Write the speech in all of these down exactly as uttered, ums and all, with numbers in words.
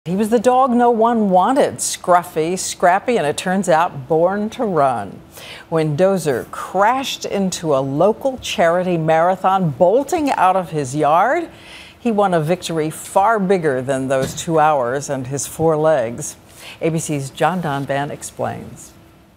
He was the dog no one wanted, scruffy, scrappy, and it turns out born to run. When Dozer crashed into a local charity marathon, bolting out of his yard, he won a victory far bigger than those two hours and his four legs. A B C's John Donvan explains.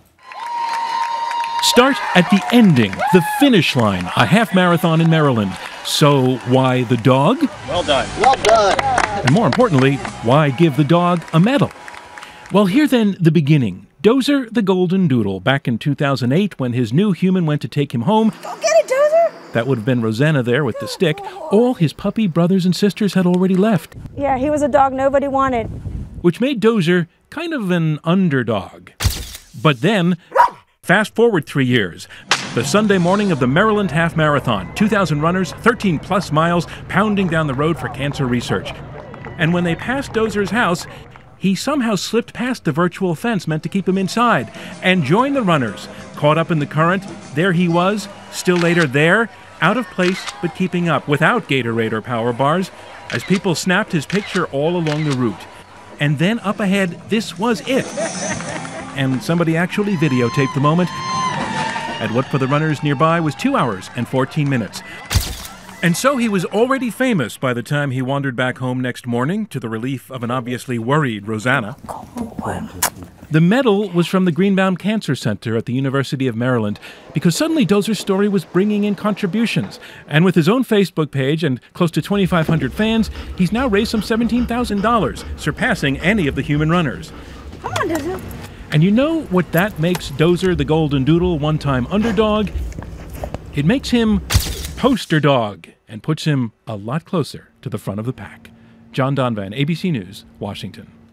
Start at the ending, the finish line, a half marathon in Maryland. So why the dog? Well done. Well done. And more importantly, why give the dog a medal? Well, here then, the beginning. Dozer the Golden Doodle, back in two thousand eight, when his new human went to take him home. Go get it, Dozer. That would have been Rosanna there with the stick. All his puppy brothers and sisters had already left. Yeah, he was a dog nobody wanted. Which made Dozer kind of an underdog. But then, fast forward three years. The Sunday morning of the Maryland Half Marathon. two thousand runners, thirteen plus miles, pounding down the road for cancer research. And when they passed Dozer's house, he somehow slipped past the virtual fence meant to keep him inside and joined the runners. Caught up in the current, there he was, still later there, out of place but keeping up, without Gatorade or power bars, as people snapped his picture all along the route. And then up ahead, this was it. And somebody actually videotaped the moment at what for the runners nearby was two hours and fourteen minutes. And so he was already famous by the time he wandered back home next morning, to the relief of an obviously worried Rosanna. The medal was from the Greenbaum Cancer Center at the University of Maryland, because suddenly Dozer's story was bringing in contributions. And with his own Facebook page and close to twenty-five hundred fans, he's now raised some seventeen thousand dollars, surpassing any of the human runners. Come on, Dozer. And you know what that makes Dozer the Golden Doodle, one-time underdog? It makes him poster dog and puts him a lot closer to the front of the pack. John Donvan, A B C News, Washington.